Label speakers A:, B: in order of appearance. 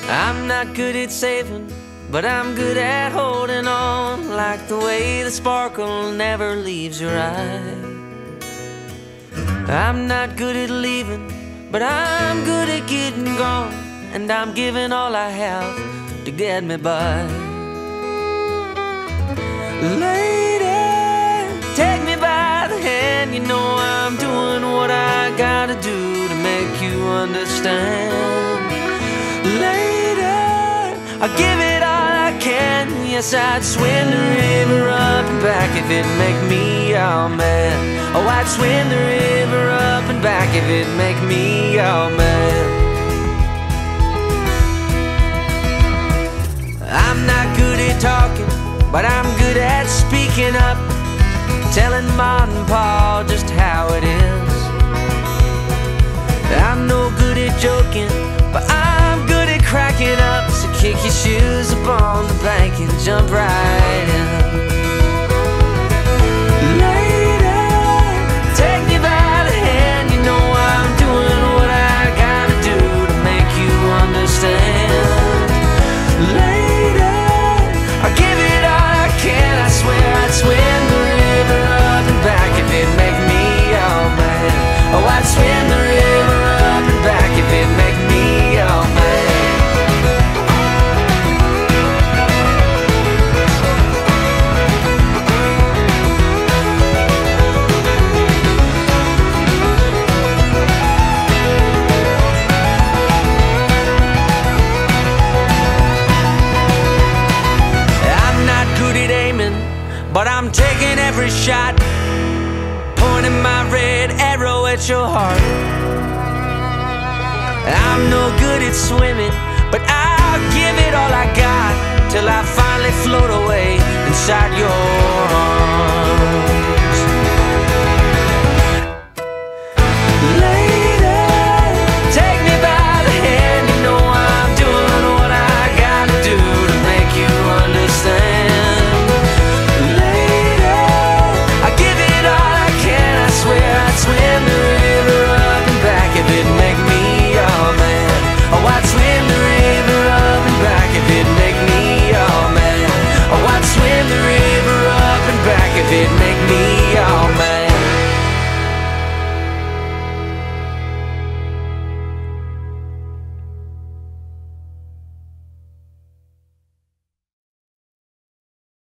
A: I'm not good at saving, but I'm good at holding on, like the way the sparkle never leaves your eye. I'm not good at leaving, but I'm good at getting gone, and I'm giving all I have to get me by. Lady, take me by the hand, you know I'm doing what I gotta do to make you understand. Lady, I'll give it all I can. Yes, I'd swim the river up and back if it'd make me your man. Oh, I'd swim the river up and back if it'd make me your man. I'm not good at talking, but I'm good at speaking up, telling Mom and Pa just how it is. I'm no good at joking, but I'm good at cracking up. So kick your shoes up on the bank and jump right in. Lady, take me by the hand, you know I'm doing what I gotta do to make you understand. Lady, I'll give it all I can. I swear I'd swim the river up and back if it'd make me your man. Oh, I'd swim the river up and back if it'd make me your man. But I'm taking every shot, pointing my red arrow at your heart. I'm no good at swimming, but I'll give it all I got till I finally float away inside your